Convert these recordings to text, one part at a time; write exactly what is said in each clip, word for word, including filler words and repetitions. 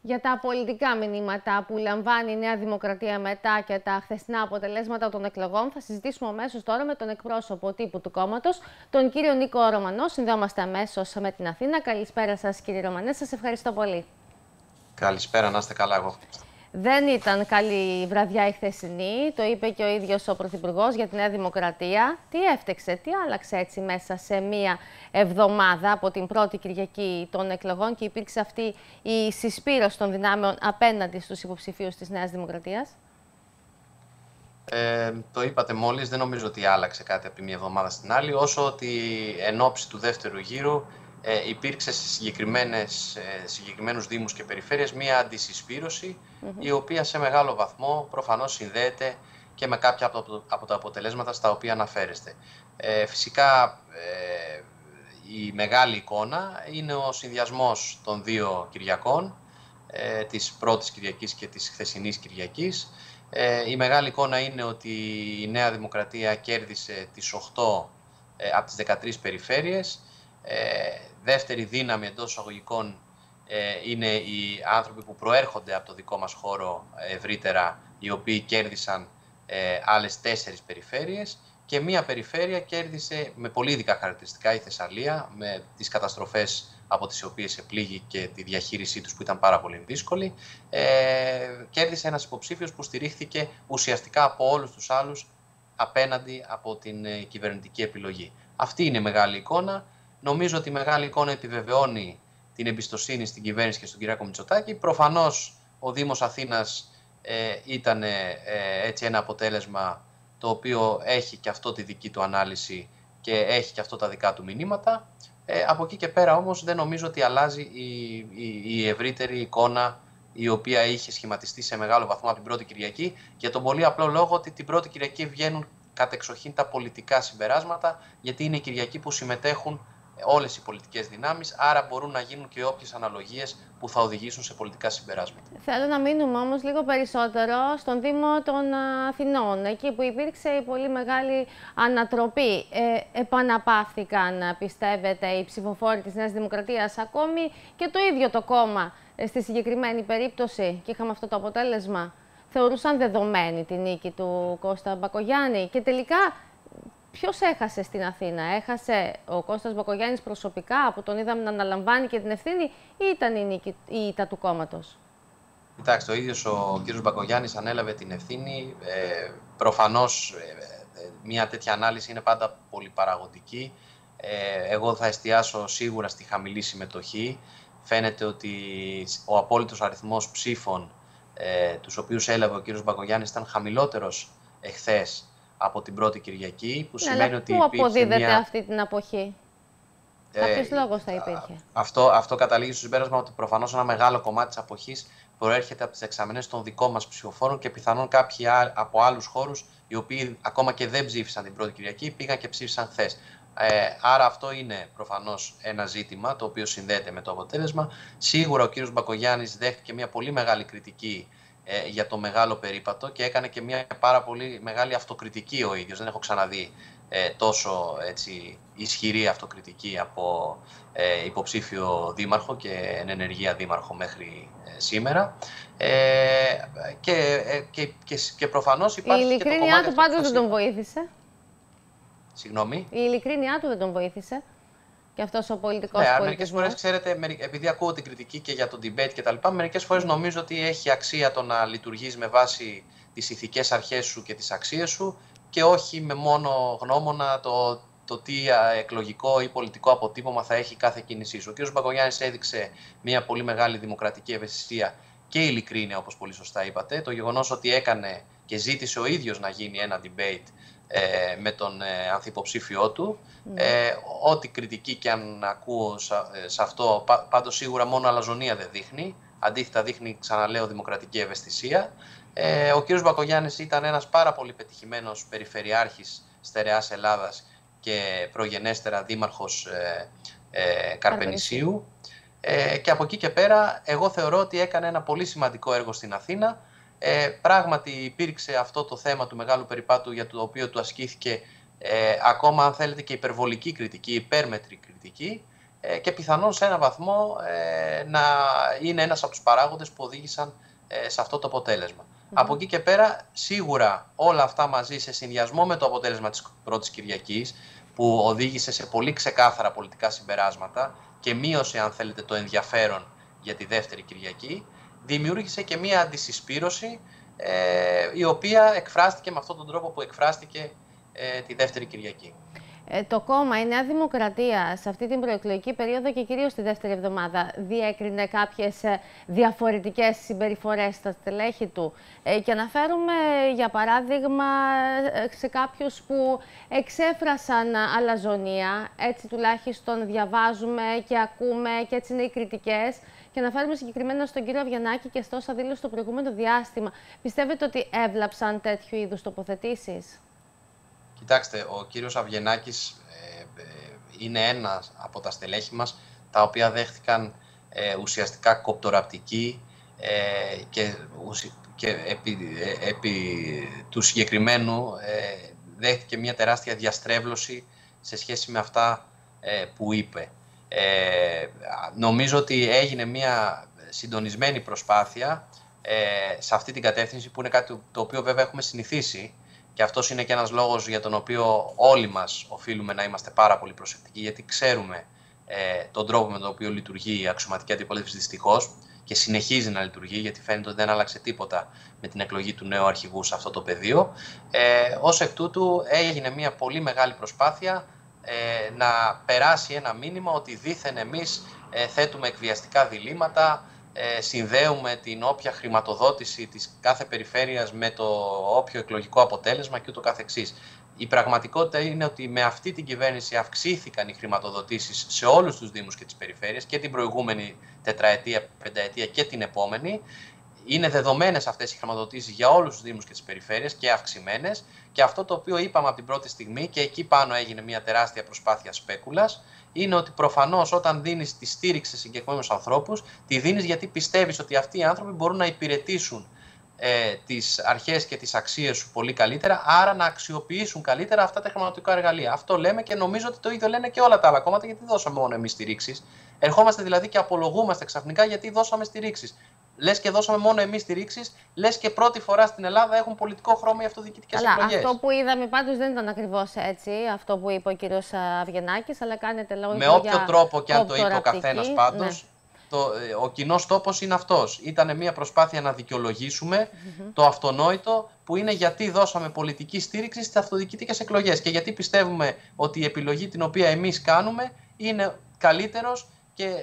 Για τα πολιτικά μηνύματα που λαμβάνει η Νέα Δημοκρατία μετά και τα χθεσινά αποτελέσματα των εκλογών, θα συζητήσουμε αμέσως τώρα με τον εκπρόσωπο τύπου του κόμματος, τον κύριο Νίκο Ρωμανό. Συνδεόμαστε αμέσως με την Αθήνα. Καλησπέρα σας, κύριε Ρωμανέ. Σας ευχαριστώ πολύ. Καλησπέρα, να είστε καλά εγώ. Δεν ήταν καλή βραδιά η χθεσινή, το είπε και ο ίδιος ο Πρωθυπουργός για τη Νέα Δημοκρατία. Τι έφτεξε, τι άλλαξε έτσι μέσα σε μία εβδομάδα από την πρώτη Κυριακή των εκλογών και υπήρξε αυτή η συσπήρωση των δυνάμεων απέναντι στους υποψηφίους της Νέας Δημοκρατίας? Ε, το είπατε μόλις, δεν νομίζω ότι άλλαξε κάτι από τη μία εβδομάδα στην άλλη, όσο ότι εν ώψη του δεύτερου γύρου ε, υπήρξε σε συγκεκριμένες, ε, συγκεκριμένους δήμους και περιφέρειες μία αντισυσπήρωση, mm-hmm. η οποία σε μεγάλο βαθμό προφανώς συνδέεται και με κάποια από, το, από τα αποτελέσματα στα οποία αναφέρεστε. Ε, φυσικά ε, η μεγάλη εικόνα είναι ο συνδυασμός των δύο Κυριακών, ε, της πρώτης Κυριακής και της χθεσινής Κυριακής. Ε, η μεγάλη εικόνα είναι ότι η Νέα Δημοκρατία κέρδισε τις οκτώ ε, από τις δεκατρείς περιφέρειες. Ε, δεύτερη δύναμη εντός εισαγωγικών ε, είναι οι άνθρωποι που προέρχονται από το δικό μας χώρο ευρύτερα, οι οποίοι κέρδισαν ε, άλλες τέσσερις περιφέρειες, και μία περιφέρεια κέρδισε με πολύ ειδικά χαρακτηριστικά, η Θεσσαλία, με τις καταστροφές από τις οποίες επλήγει και τη διαχείρισή τους που ήταν πάρα πολύ δύσκολη. Ε, κέρδισε ένας υποψήφιος που στηρίχθηκε ουσιαστικά από όλους τους άλλους απέναντι από την ε, κυβερνητική επιλογή. Αυτή είναι η μεγάλη εικόνα. Νομίζω ότι η μεγάλη εικόνα επιβεβαιώνει την εμπιστοσύνη στην κυβέρνηση και στον Κυριάκο Μητσοτάκη. Προφανώς ο Δήμος Αθήνας ε, ήταν ε, έτσι ένα αποτέλεσμα το οποίο έχει και αυτό τη δική του ανάλυση και έχει και αυτό τα δικά του μηνύματα. Ε, από εκεί και πέρα όμως δεν νομίζω ότι αλλάζει η, η, η ευρύτερη εικόνα η οποία είχε σχηματιστεί σε μεγάλο βαθμό από την πρώτη Κυριακή, για τον πολύ απλό λόγο ότι την πρώτη Κυριακή βγαίνουν κατεξοχήν τα πολιτικά συμπεράσματα, γιατί είναι η Κυριακή που συμμετέχουν όλες οι πολιτικές δυνάμεις, άρα μπορούν να γίνουν και όποιες αναλογίες που θα οδηγήσουν σε πολιτικά συμπεράσματα. Θέλω να μείνουμε όμως λίγο περισσότερο στον Δήμο των Αθηνών, εκεί που υπήρξε η πολύ μεγάλη ανατροπή. Ε, επαναπαύθηκαν, πιστεύετε, οι ψηφοφόροι της Νέας Δημοκρατίας, ακόμη και το ίδιο το κόμμα στη συγκεκριμένη περίπτωση, και είχαμε αυτό το αποτέλεσμα? Θεωρούσαν δεδομένη τη νίκη του Κώστα Μπακογιάννη και τελικά ποιος έχασε στην Αθήνα? Έχασε ο Κώστας Μπακογιάννης προσωπικά, που τον είδαμε να αναλαμβάνει και την ευθύνη, ή ήταν η νίκη, η ήττα του κόμματος? Κοιτάξτε, ο ίδιος ο κ. Μπακογιάννης ανέλαβε την ευθύνη. Ε, προφανώς ε, μια τέτοια ανάλυση είναι πάντα πολύ παραγωγική. Ε, εγώ θα εστιάσω σίγουρα στη χαμηλή συμμετοχή. Φαίνεται ότι ο απόλυτος αριθμός ψήφων ε, τους οποίους έλαβε ο κ. Μπακογιάννης ήταν χαμηλότερος εχθές από την πρώτη Κυριακή, που ναι, σημαίνει αλλά ότι πού υπήρχε αποδίδεται μια... αυτή την αποχή? Ε, Κάποιος λόγος θα υπήρχε. Αυτό, αυτό καταλήγει στο συμπέρασμα ότι προφανώς ένα μεγάλο κομμάτι της αποχής προέρχεται από τις δεξαμενές των δικών μας ψηφοφόρων και πιθανόν κάποιοι από άλλους χώρους, οι οποίοι ακόμα και δεν ψήφισαν την πρώτη Κυριακή, πήγαν και ψήφισαν χθες. Ε, άρα αυτό είναι προφανώς ένα ζήτημα το οποίο συνδέεται με το αποτέλεσμα. Σίγουρα ο κ. Μπακογιάννης δέχτηκε μια πολύ μεγάλη κριτική ε, για το μεγάλο περίπατο και έκανε και μια πάρα πολύ μεγάλη αυτοκριτική ο ίδιος. Δεν έχω ξαναδεί ε, τόσο έτσι, ισχυρή αυτοκριτική από ε, υποψήφιο δήμαρχο και εν ενεργεία δήμαρχο μέχρι ε, σήμερα. Ε, και, ε, και, και, και προφανώς υπάρχει η και το κομμάτι... Η ειλικρίνειά του πάντως δεν τον βοήθησε. Συγγνώμη. Η ειλικρίνειά του δεν τον βοήθησε. Και αυτός ο πολιτικός ναι, πολιτισμός. Μερικές φορές, ξέρετε, επειδή ακούω την κριτική και για το debate κτλ., μερικές φορές νομίζω ότι έχει αξία το να λειτουργείς με βάση τις ηθικές αρχές σου και τις αξίες σου και όχι με μόνο γνώμονα το, το τι εκλογικό ή πολιτικό αποτύπωμα θα έχει κάθε κίνησή σου. Ο κ. Μπακογιάννης έδειξε μια πολύ μεγάλη δημοκρατική ευαισθησία και ειλικρίνεια, όπως πολύ σωστά είπατε. Το γεγονός ότι έκανε και ζήτησε ο ίδιος να γίνει ένα debate Ε, με τον ε, ανθυποψήφιό του. Mm. Ε, ό,τι κριτική και αν ακούω σε αυτό, πά, πάντως σίγουρα μόνο αλαζονία δεν δείχνει. Αντίθετα δείχνει, ξαναλέω, δημοκρατική ευαισθησία. Ε, ο κ. Μπακογιάννης ήταν ένας πάρα πολύ πετυχημένος περιφερειάρχης στερεάς Ελλάδας και προγενέστερα δήμαρχος ε, ε, Καρπενησίου. Ε, και από εκεί και πέρα εγώ θεωρώ ότι έκανε ένα πολύ σημαντικό έργο στην Αθήνα. Ε, πράγματι υπήρξε αυτό το θέμα του μεγάλου περιπάτου, για το οποίο του ασκήθηκε ε, ακόμα, αν θέλετε, και υπερβολική κριτική, υπέρμετρη κριτική. ε, και πιθανόν σε έναν βαθμό ε, να είναι ένας από τους παράγοντες που οδήγησαν ε, σε αυτό το αποτέλεσμα. Mm-hmm. Από εκεί και πέρα, σίγουρα όλα αυτά μαζί σε συνδυασμό με το αποτέλεσμα της πρώτης Κυριακής, που οδήγησε σε πολύ ξεκάθαρα πολιτικά συμπεράσματα και μείωσε, αν θέλετε, το ενδιαφέρον για τη δεύτερη Κυριακή, δημιούργησε και μία αντισυσπήρωση ε, η οποία εκφράστηκε με αυτόν τον τρόπο που εκφράστηκε ε, τη δεύτερη Κυριακή. Ε, το κόμμα, η Νέα Δημοκρατία, σε αυτή την προεκλογική περίοδο και κυρίως τη δεύτερη εβδομάδα, διέκρινε κάποιες ε, διαφορετικές συμπεριφορές στα στελέχη του. Ε, και αναφέρουμε, για παράδειγμα, σε κάποιους που εξέφρασαν αλαζονία, έτσι τουλάχιστον διαβάζουμε και ακούμε και έτσι είναι οι κριτικές. Και αναφέρουμε συγκεκριμένα στον κύριο Αβγενάκη και στο όσα δήλωσε το προηγούμενο διάστημα. Πιστεύετε ότι έβλαψαν τέτοιου είδους τοποθετήσεις? Κοιτάξτε, ο κύριος Αβγενάκης ε, ε, είναι ένας από τα στελέχη μας τα οποία δέχτηκαν ε, ουσιαστικά κοπτοραπτική ε, και, και επί, ε, επί του συγκεκριμένου ε, δέχτηκε μια τεράστια διαστρέβλωση σε σχέση με αυτά ε, που είπε. Ε, νομίζω ότι έγινε μια συντονισμένη προσπάθεια ε, σε αυτή την κατεύθυνση, που είναι κάτι το οποίο βέβαια έχουμε συνηθίσει. Και αυτός είναι και ένας λόγος για τον οποίο όλοι μας οφείλουμε να είμαστε πάρα πολύ προσεκτικοί, γιατί ξέρουμε ε, τον τρόπο με τον οποίο λειτουργεί η αξιωματική αντιπολίτευση, δυστυχώς, και συνεχίζει να λειτουργεί, γιατί φαίνεται ότι δεν άλλαξε τίποτα με την εκλογή του νέου αρχηγού σε αυτό το πεδίο. Ε, ως εκ τούτου έγινε μια πολύ μεγάλη προσπάθεια ε, να περάσει ένα μήνυμα ότι δήθεν εμείς ε, θέτουμε εκβιαστικά διλήμματα, Ε, συνδέουμε την όποια χρηματοδότηση της κάθε περιφέρειας με το όποιο εκλογικό αποτέλεσμα και ούτω καθεξής. Η πραγματικότητα είναι ότι με αυτή την κυβέρνηση αυξήθηκαν οι χρηματοδοτήσεις σε όλους τους δήμους και τις περιφέρειες, και την προηγούμενη τετραετία, πενταετία και την επόμενη. Είναι δεδομένες αυτές οι χρηματοδοτήσεις για όλους τους δήμους και τις περιφέρειες και αυξημένες. Και αυτό το οποίο είπαμε από την πρώτη στιγμή, και εκεί πάνω έγινε μια τεράστια προσπάθεια σπέκουλας, είναι ότι προφανώς όταν δίνεις τη στήριξη σε συγκεκριμένους ανθρώπους, τη δίνεις γιατί πιστεύεις ότι αυτοί οι άνθρωποι μπορούν να υπηρετήσουν ε, τις αρχές και τις αξίες σου πολύ καλύτερα, άρα να αξιοποιήσουν καλύτερα αυτά τα χρηματοδοτικά εργαλεία. Αυτό λέμε και νομίζω ότι το ίδιο λένε και όλα τα άλλα κόμματα, γιατί δώσαμε μόνο εμείς στηρίξεις. Ερχόμαστε δηλαδή και απολογούμαστε ξαφνικά γιατί δώσαμε στηρίξεις. Λες και δώσαμε μόνο εμείς στηρίξεις, λες και πρώτη φορά στην Ελλάδα έχουν πολιτικό χρώμα οι αυτοδιοικητικές εκλογές. Αυτό που είδαμε πάντως δεν ήταν ακριβώς έτσι, αυτό που είπε ο κύριος Αβγενάκης, αλλά κάνετε λόγο με για όποιο τρόπο και αν το είπε ο καθένας πάντως, ναι. το, ο κοινός τόπος είναι αυτός. Ήταν μια προσπάθεια να δικαιολογήσουμε mm-hmm. το αυτονόητο, που είναι γιατί δώσαμε πολιτική στήριξη στις αυτοδιοικητικές εκλογές και γιατί πιστεύουμε ότι η επιλογή την οποία εμείς κάνουμε είναι καλύτερος και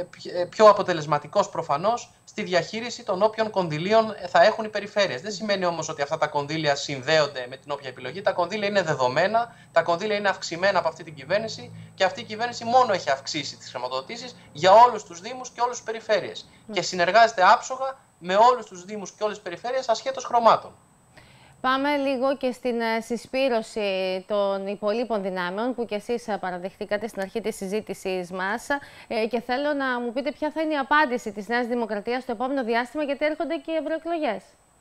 πιο αποτελεσματικός προφανώς στη διαχείριση των όποιων κονδυλίων θα έχουν οι περιφέρειες. Δεν σημαίνει όμως ότι αυτά τα κονδύλια συνδέονται με την όποια επιλογή. Τα κονδύλια είναι δεδομένα, τα κονδύλια είναι αυξημένα από αυτή την κυβέρνηση και αυτή η κυβέρνηση μόνο έχει αυξήσει τις χρηματοδοτήσεις για όλους τους δήμους και όλες τις περιφέρειες. Mm. Και συνεργάζεται άψογα με όλους τους δήμους και όλες τις περιφέρειες ασχέτως χρωμάτων. Πάμε λίγο και στην συσπήρωση των υπολείπων δυνάμεων που κι εσείς παραδεχτήκατε στην αρχή της συζήτησής μας και θέλω να μου πείτε ποια θα είναι η απάντηση της Νέας Δημοκρατίας στο επόμενο διάστημα, γιατί έρχονται και οι ευρωεκλογές.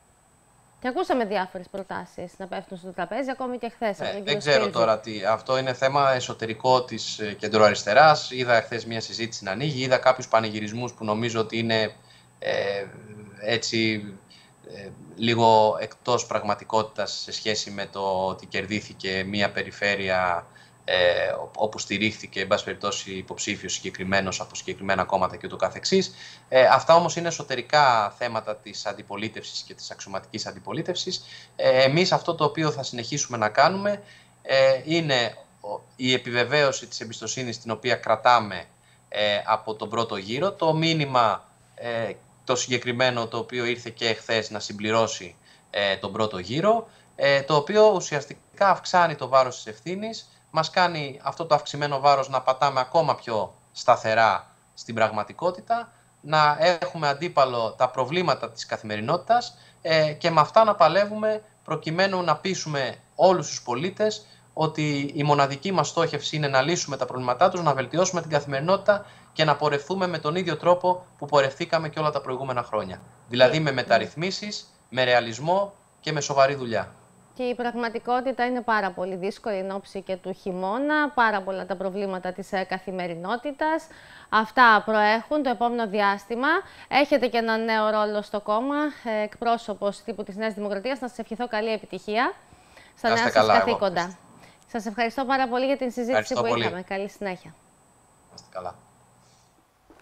Και ακούσαμε διάφορες προτάσεις να πέφτουν στο τραπέζι, ακόμη και χθες. Ε, δεν ξέρω Σπίρτζη. τώρα τι. Αυτό είναι θέμα εσωτερικό της κεντροαριστεράς. Είδα χθες μια συζήτηση να ανοίγει, είδα κάποιους πανηγυρισμούς που νομίζω ότι είναι ε, έτσι... Ε, λίγο εκτός πραγματικότητας σε σχέση με το ότι κερδίθηκε μία περιφέρεια ε, όπου στηρίχθηκε, εν πάση περιπτώσει, υποψήφιος συγκεκριμένος από συγκεκριμένα κόμματα και ούτω καθεξής. Ε, αυτά όμως είναι εσωτερικά θέματα της αντιπολίτευσης και της αξιωματικής αντιπολίτευσης. Ε, εμείς αυτό το οποίο θα συνεχίσουμε να κάνουμε ε, είναι η επιβεβαίωση της εμπιστοσύνης την οποία κρατάμε ε, από τον πρώτο γύρο, το μήνυμα ε, το συγκεκριμένο το οποίο ήρθε και εχθές να συμπληρώσει ε, τον πρώτο γύρο, ε, το οποίο ουσιαστικά αυξάνει το βάρος της ευθύνης, μας κάνει αυτό το αυξημένο βάρος να πατάμε ακόμα πιο σταθερά στην πραγματικότητα, να έχουμε αντίπαλο τα προβλήματα της καθημερινότητας ε, και με αυτά να παλεύουμε προκειμένου να πείσουμε όλους τους πολίτες ότι η μοναδική μας στόχευση είναι να λύσουμε τα προβλήματά τους, να βελτιώσουμε την καθημερινότητα και να πορευθούμε με τον ίδιο τρόπο που πορευθήκαμε και όλα τα προηγούμενα χρόνια. Δηλαδή με μεταρρυθμίσεις, με ρεαλισμό και με σοβαρή δουλειά. Και η πραγματικότητα είναι πάρα πολύ δύσκολη εν ώψη και του χειμώνα, πάρα πολλά τα προβλήματα της καθημερινότητας. Αυτά προέχουν το επόμενο διάστημα. Έχετε και ένα νέο ρόλο στο κόμμα, εκπρόσωπος τύπου της Νέας Δημοκρατίας. Να σας ευχηθώ καλή επιτυχία στα νέα σας καθήκοντα. Σας ευχαριστώ πάρα πολύ για την συζήτηση που πολύ. είχαμε. Καλή συνέχεια. Να είστε καλά.